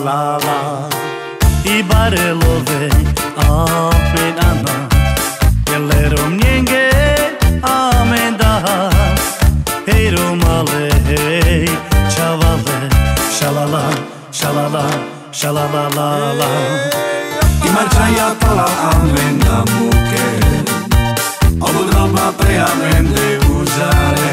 la la. I barelove amen ana. Jelero mnienge amen da. Hey romale hey chavale shalala shalala shalala la la. I marciaia pala amen na muke. Obudroba preamente usare.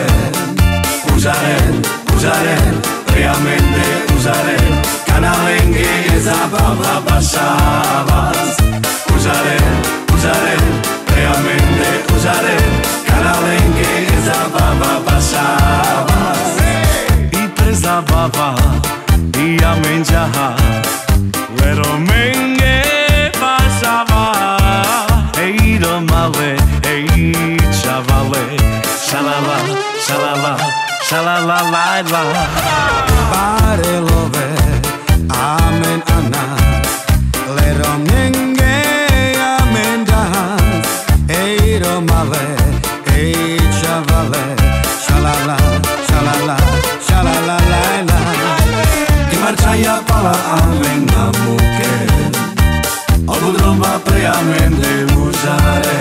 Usare, realmente usare. Canalenghe zababa bashavas. Usare, realmente usare. Canalenghe zababa bashavas. I prezababa I amenjaha. Lero menge bashava. Hey romale hey chavale shalala shalala shalala la la. Barelove amen ana. Lero menge amen das. Hey romale hey chavale shalala shalala shalala la la. I marciaia pala amen na muke. Obudroba preamente usare.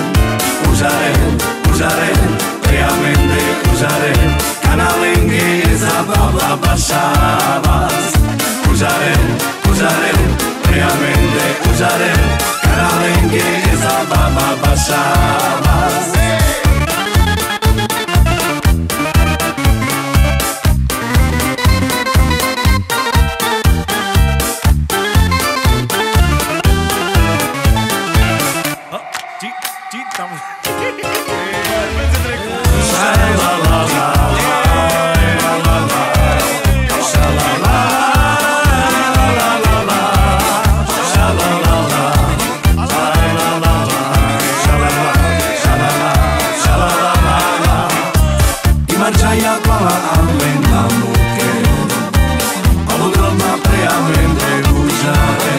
Usare, realmente usare. Canalenghe zababa bashavas. Usare, realmente usare. Canalenghe zababa bashavas. Marciaia pala amen na muke. Obudroba preamente usare.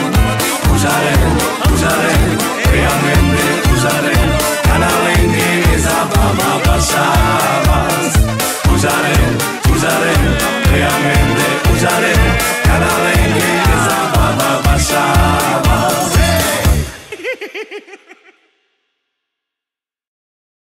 Realmente usare. Canalenghe zababa bashavas. Usare, realmente usare. Canalenghe zababa bashavas.